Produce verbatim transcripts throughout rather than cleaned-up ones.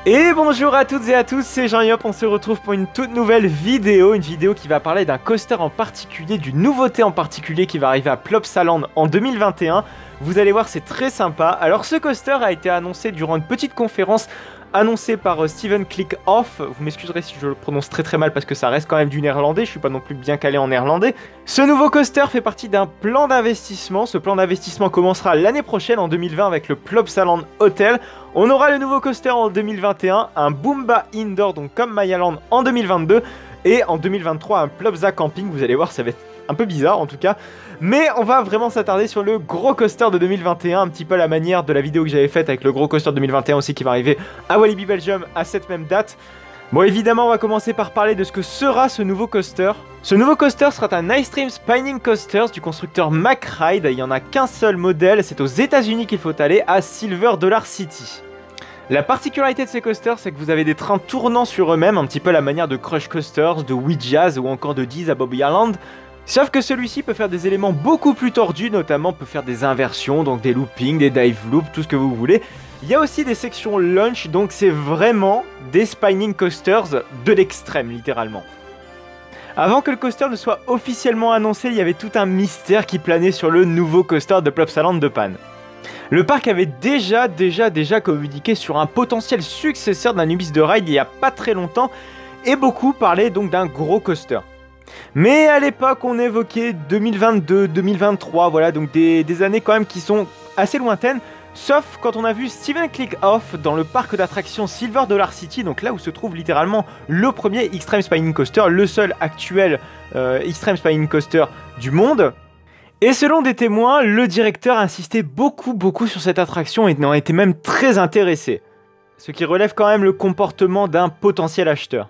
Et bonjour à toutes et à tous, c'est Jean-Yop, on se retrouve pour une toute nouvelle vidéo, une vidéo qui va parler d'un coaster en particulier, d'une nouveauté en particulier qui va arriver à Plopsaland en deux mille vingt et un. Vous allez voir, c'est très sympa. Alors ce coaster a été annoncé durant une petite conférence annoncée par euh, Steven Klickoff. Vous m'excuserez si je le prononce très très mal parce que ça reste quand même du néerlandais, je suis pas non plus bien calé en néerlandais. Ce nouveau coaster fait partie d'un plan d'investissement. Ce plan d'investissement commencera l'année prochaine en deux mille vingt avec le Plopsaland Hotel. On aura le nouveau coaster en deux mille vingt et un, un Boomba Indoor, donc comme Mayaland en deux mille vingt-deux, et en deux mille vingt-trois un Plopsa Camping. Vous allez voir, ça va être un peu bizarre en tout cas, mais on va vraiment s'attarder sur le gros coaster de deux mille vingt et un, un petit peu à la manière de la vidéo que j'avais faite avec le gros coaster de deux mille vingt et un aussi qui va arriver à Walibi Belgium à cette même date. Bon, évidemment, on va commencer par parler de ce que sera ce nouveau coaster. Ce nouveau coaster sera un Extreme Spinning Coasters du constructeur McRide. Il n'y en a qu'un seul modèle, c'est aux États-Unis qu'il faut aller, à Silver Dollar City. La particularité de ces coasters, c'est que vous avez des trains tournant sur eux-mêmes, un petit peu à la manière de Crush Coasters, de Ouija's ou encore de Deez à Bobby Island. Sauf que celui-ci peut faire des éléments beaucoup plus tordus, notamment peut faire des inversions, donc des loopings, des dive loops, tout ce que vous voulez. Il y a aussi des sections launch, donc c'est vraiment des spinning coasters de l'extrême, littéralement. Avant que le coaster ne soit officiellement annoncé, il y avait tout un mystère qui planait sur le nouveau coaster de Plopsaland de Pan. Le parc avait déjà, déjà, déjà communiqué sur un potentiel successeur d'un Nubis de Ride il n'y a pas très longtemps, et beaucoup parlaient donc d'un gros coaster. Mais à l'époque, on évoquait deux mille vingt-deux, deux mille vingt-trois, voilà, donc des, des années quand même qui sont assez lointaines, sauf quand on a vu Steven Klickoff dans le parc d'attractions Silver Dollar City, donc là où se trouve littéralement le premier Extreme Spinning Coaster, le seul actuel euh, Extreme Spinning Coaster du monde. Et selon des témoins, le directeur insistait beaucoup beaucoup sur cette attraction et en était même très intéressé. Ce qui relève quand même le comportement d'un potentiel acheteur.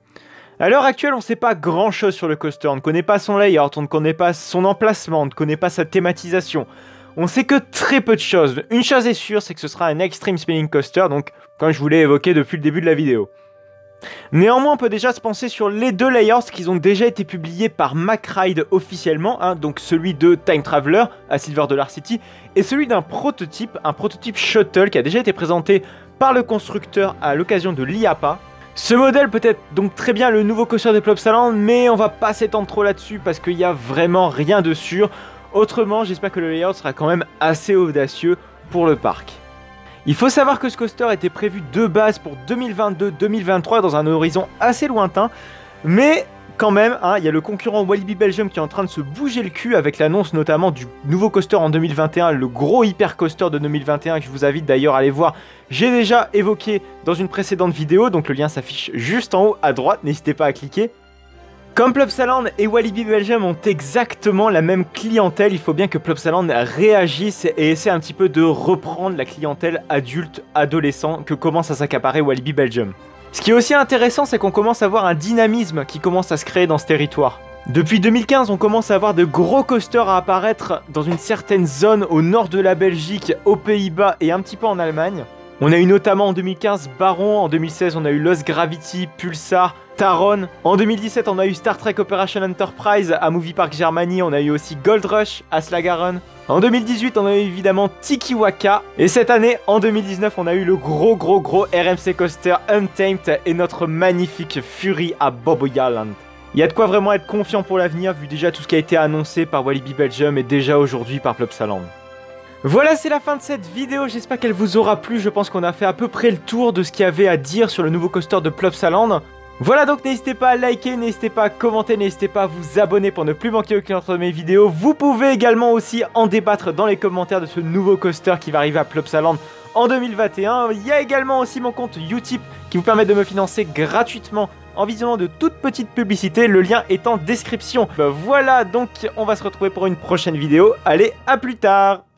À l'heure actuelle, on ne sait pas grand chose sur le coaster, on ne connaît pas son layout, on ne connaît pas son emplacement, on ne connaît pas sa thématisation. On sait que très peu de choses. Une chose est sûre, c'est que ce sera un Extreme Spinning Coaster, donc comme je vous l'ai évoqué depuis le début de la vidéo. Néanmoins, on peut déjà se penser sur les deux layouts qui ont déjà été publiés par McRide officiellement, hein, donc celui de Time Traveler à Silver Dollar City et celui d'un prototype, un prototype Shuttle qui a déjà été présenté par le constructeur à l'occasion de l'I A P A. Ce modèle peut être donc très bien le nouveau coaster de Plopsaland, mais on va pas s'étendre trop là-dessus parce qu'il n'y a vraiment rien de sûr. Autrement, j'espère que le layout sera quand même assez audacieux pour le parc. Il faut savoir que ce coaster était prévu de base pour deux mille vingt-deux deux mille vingt-trois dans un horizon assez lointain, mais quand même, hein, il y a le concurrent Walibi Belgium qui est en train de se bouger le cul avec l'annonce notamment du nouveau coaster en deux mille vingt et un, le gros hyper coaster de deux mille vingt et un que je vous invite d'ailleurs à aller voir. J'ai déjà évoqué dans une précédente vidéo, donc le lien s'affiche juste en haut à droite, n'hésitez pas à cliquer. Comme Plopsaland et Walibi Belgium ont exactement la même clientèle, il faut bien que Plopsaland réagisse et essaie un petit peu de reprendre la clientèle adulte, adolescent que commence à s'accaparer Walibi Belgium. Ce qui est aussi intéressant, c'est qu'on commence à voir un dynamisme qui commence à se créer dans ce territoire. Depuis deux mille quinze, on commence à voir de gros coasters à apparaître dans une certaine zone au nord de la Belgique, aux Pays-Bas et un petit peu en Allemagne. On a eu notamment en deux mille quinze Baron, en deux mille seize on a eu Lost Gravity, Pulsar, Taron. En deux mille dix-sept on a eu Star Trek Operation Enterprise à Movie Park Germany, on a eu aussi Gold Rush à Slagaron. En deux mille dix-huit on a eu évidemment Tiki Waka. Et cette année, en deux mille dix-neuf, on a eu le gros gros gros R M C Coaster Untamed et notre magnifique Fury à Bobby Island. Il y a de quoi vraiment être confiant pour l'avenir vu déjà tout ce qui a été annoncé par Walibi Belgium et déjà aujourd'hui par Plopsaland. Voilà, c'est la fin de cette vidéo, j'espère qu'elle vous aura plu, je pense qu'on a fait à peu près le tour de ce qu'il y avait à dire sur le nouveau coaster de Plopsaland. Voilà, donc n'hésitez pas à liker, n'hésitez pas à commenter, n'hésitez pas à vous abonner pour ne plus manquer aucune autre de mes vidéos. Vous pouvez également aussi en débattre dans les commentaires de ce nouveau coaster qui va arriver à Plopsaland en deux mille vingt et un. Il y a également aussi mon compte Utip qui vous permet de me financer gratuitement en visionnant de toutes petites publicités, le lien est en description. Voilà, donc on va se retrouver pour une prochaine vidéo, allez, à plus tard!